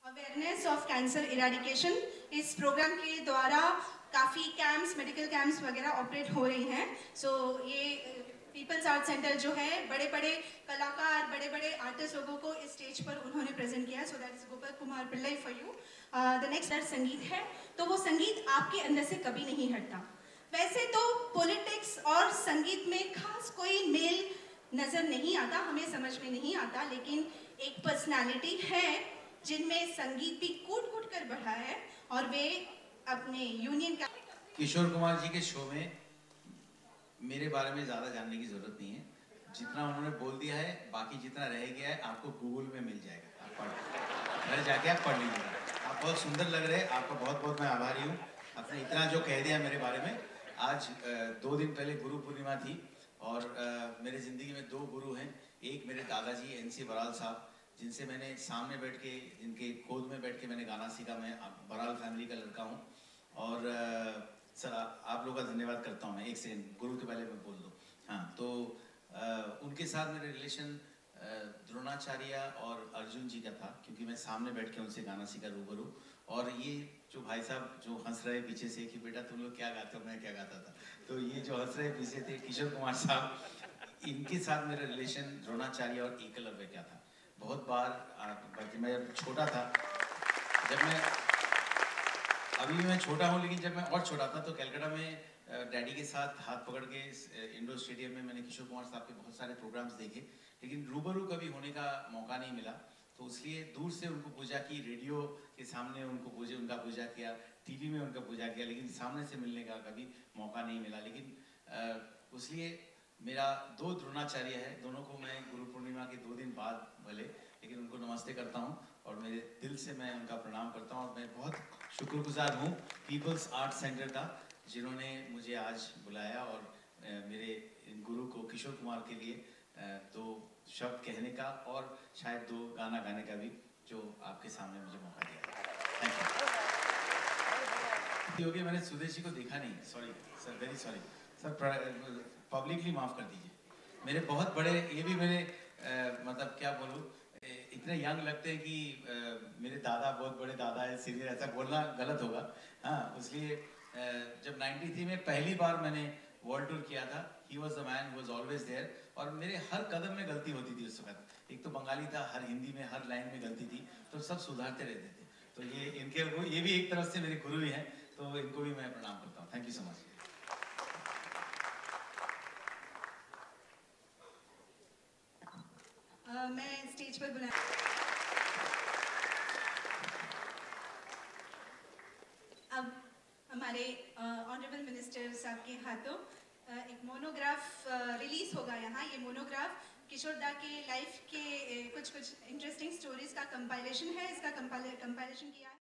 Awareness of cancer eradication, इस program के द्वारा काफ़ी कैंप्स, मेडिकल कैंप्स वगैरह ऑपरेट हो रही हैं। ये पीपल्स आर्ट सेंटर जो है, बड़े बड़े कलाकार, बड़े बड़े आर्टिस्ट लोगों को इस स्टेज पर उन्होंने प्रेजेंट किया। So that is Kumar Pillai for you. The next संगीत है, तो वो संगीत आपके अंदर से कभी नहीं हटता। वैसे तो पॉलिटिक्स और संगीत में खास कोई मेल नज़र नहीं आता, हमें समझ में नहीं आता, लेकिन एक पर्सनालिटी है जिनमें संगीत भी कूट कूट कर बढ़ा है और वे अपने यूनियन का। किशोर कुमार जी के शो में मेरे बारे में ज़्यादा जानने की ज़रूरत नहीं है। जितना उन्होंने बोल दिया है, बाकी जितना रह गया है आपको गूगल में मिल जाएगा। आप पढ़ घर जाके आप पढ़ लीजिएगा। आप बहुत सुंदर लग रहे हैं, आपका बहुत बहुत मैं आभारी हूँ। आपने इतना जो कह दिया मेरे बारे में। आज 2 दिन पहले गुरु पूर्णिमा थी और मेरे ज़िंदगी में 2 गुरु हैं। एक मेरे दादाजी NC बराल साहब, जिनसे मैंने सामने बैठ के, जिनके गोद में बैठ के मैंने गाना सीखा। मैं बराल फैमिली का लड़का हूँ। और सर आप लोगों का धन्यवाद करता हूँ मैं। एक सेकंड, गुरु के पहले मैं बोल दूँ। हाँ, तो उनके साथ मेरे रिलेशन द्रोणाचार्य और अर्जुन जी का था, क्योंकि मैं सामने बैठ के उनसे गाना सीखा रूबरू। और ये जो भाई साहब जो हंस रहे पीछे से कि बेटा तुम लोग क्या गाते हो, मैं क्या गाता था, तो ये जो हंस रहे पीछे थे किशोर कुमार साहब, इनके साथ मेरा रिलेशन द्रोणाचार्य और एकलव्य का था। बहुत बार मैं जब छोटा था, जब मैं अभी भी मैं छोटा हूँ, लेकिन जब मैं और छोटा था तो कलकत्ता में डैडी के साथ हाथ पकड़ के इंडोर स्टेडियम में मैंने किशोर कुमार साहब के बहुत सारे प्रोग्राम्स देखे, लेकिन रूबरू कभी होने का मौका नहीं मिला। तो इसलिए दूर से उनको पूजा की, रेडियो के सामने उनका पूजा किया, टीवी में उनका पूजा किया, लेकिन सामने से मिलने का कभी मौका नहीं मिला। लेकिन इसलिए मेरा 2 द्रोणाचार्य है, दोनों को मैं गुरु पूर्णिमा के 2 दिन बाद भले, लेकिन उनको नमस्ते करता हूँ और मेरे दिल से मैं उनका प्रणाम करता हूँ। और मैं बहुत शुक्रगुजार हूँ पीपल्स आर्ट सेंटर का, जिन्होंने मुझे आज बुलाया और मेरे गुरु को किशोर कुमार के लिए 2 शब्द कहने का और शायद 2 गाना गाने का भी, जो आपके सामने मुझे मौका दिया। Thank you. मैंने सुदेश जी को देखा नहीं, sorry sir, very sorry sir, publicly माफ़ कर दीजिए। मेरे बहुत बड़े, ये भी मेरे मतलब क्या बोलूँ, इतने यंग लगते हैं कि मेरे दादा बहुत बड़े दादा है, सीनियर, ऐसा बोलना गलत होगा। हाँ, इसलिए जब 93 में पहली बार मैंने वर्ल्ड टूर किया था, he was the man who was always there. और मेरे हर कदम में गलती होती थी उस वक्त। एक तो बंगाली था, हर हिंदी में हर लाइन में गलती थी, तो सब सुधारते रहते थे। तो ये भी एक तरफ से मेरे गुरु ही हैं, तो इनको भी मैं प्रणाम करता हूँ। Thank you so much. मैं स्टेज पर बुला अब हमारे ऑनरेबल मिनिस्टर साहब के हाथों एक मोनोग्राफ रिलीज होगा यहाँ। ये मोनोग्राफ किशोर दा के लाइफ के कुछ इंटरेस्टिंग स्टोरीज का कंपाइलेशन है। इसका कंपाइलेशन किया है